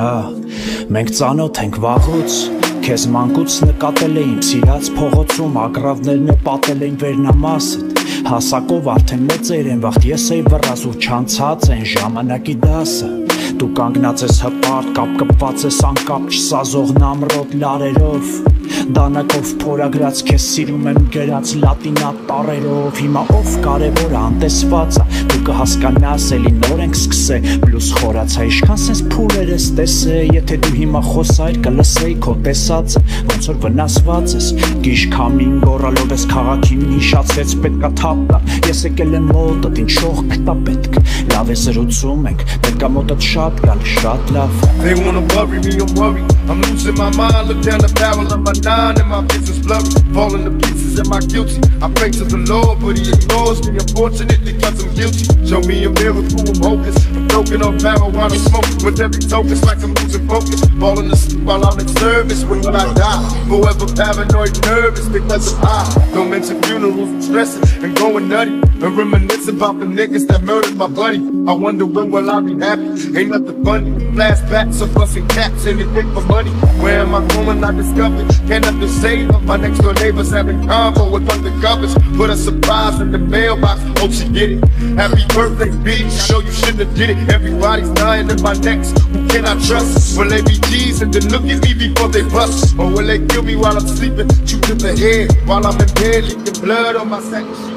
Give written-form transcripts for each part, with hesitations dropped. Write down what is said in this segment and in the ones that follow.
Մենք ծանոթ ենք վաղուց, քեզ մանկուց նկատել էինք սիրած փողոցում, ագռավներն է պատել էին վերնամասդ, հասակով արդեն մեծեր են վաղտ, ես էի վռազ ու չանցած են ժամանակի դասը, դու կանգնած ես հպարտ, կապ կպված ես անկապ չսազող նամրոտ լարերով, դանակով փորագրած քեզ սիրում եմ գրած լատինա տառերով, հիմա ով կարևոր անտեսվածա, դու կհասկանաս էլի նոր ենք սկսե, բլուս խորացա, ինչքան սենց փուլեր ես տեսե, եթե դու հիմա խոսայր կլսեի քո տեսածը, ոնց որ վնասված ես, գիշ քամին գոռալով ես քաղաքին հիշացրեց պետքա թափ տա, ես եկել եմ մոտդ, ինչ շող կտա պետք, լավ է զրուցում ենք, պետքա մոտդ շատ գալ, շատ լավ. They wanna bury me, I'm worried, I'm losing my mind, look down the barrel of my nine and my business blurry, falling to pieces, am I guilty? I pray to the Lord, but he ignores me, unfortunately cause I'm guilty. Show me a miracle, I'm hopeless, I'm broken off marijuana smoke, with every token, it's like I'm losing focus, falling asleep while I'm in service, when will I die? Forever paranoid, nervous because of I don't mention funerals, I'm stressing and going nutty, and reminisce about the niggas that murdered my buddy. I wonder when will I be happy, ain't nothing funny, flashbacks of busting caps, anything for money, where am I going, I discovered, can't nothing say, my next door neighbors having combo with undercovers, put a surprise in the mailbox, hope she get it, happy birthday bitch, know you shouldn't have did it, everybody's dying in my next, who can I trust, will they be G's and then look at me before they bust, or will they kill me while I'm sleeping, shoot in the head, while I'm in bed, leaking blood on my second sheet.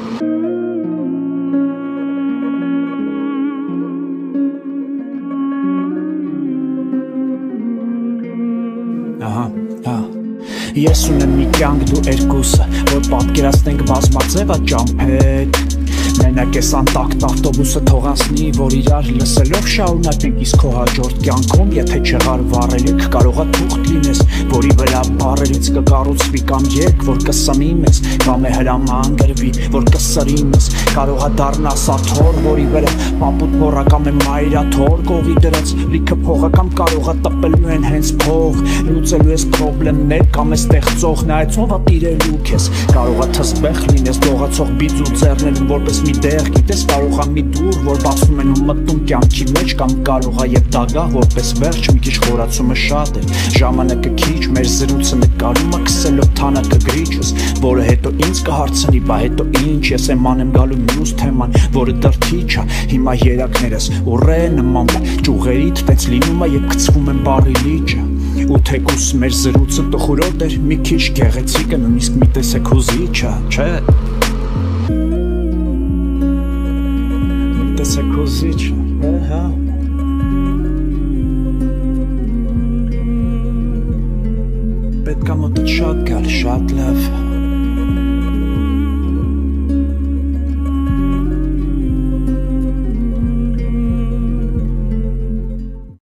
Ես ունեմ մի կյանք դու երկուսը, որ պատկերացնենք բազմաձևա ճամփետ, մենակ ես անտակտ ավտոբուսը թողանցնի, որ իրար լսելով շարունակենք, իսկ քո հաջորդ կյանքում, եթե չեղար վառելիք, կարողա թուղթ լինես, որի վրա բառերից կկառուցվի կամ երգ, որ կսնի մեզ, կամ է հրամանագրվի, որ կսրի մեզ, կարողա դառնա սաթոր, որի վրա պապուտ փոռա կամ է մայրաթոր կողի դրած, լիքը փողա կամ կարողա տպելու են հենց փող, լուծելու ես պրոբլեմներ կամ է ստեղծող, նայեց ով ա տիրելու քեզ, կարողա թսբեղ լինես, դողացող բիծ ու ձեռներում որպես մի դեղ, գիտես կարող ա մի դուր, որ բացում են ու մտնում կյանքի մեջ, կամ կարող ա եւ դագա, որպես վերջ մի քիչ խորացումը շատ է, ժամանակը քիչ, մեր զրույցը նկարում ա քսելով թանակը գրիչս, որը հետո ինձ կհարցնի, բա հետո ինչ, ես եմ անեմ գալու մյուս թեման, որը դրթիչ ա, հիմա երակներս ուռե նման ճյուղերիդ, տենց լինում ա եւ գցվում են բարի լիճը, ու թեկուս մեր զրույցը տխուրոտ էր, մի քիչ գեղեցիկը նույնիսկ մի տեսեք հուզիչ ա, չէ։ Це козича.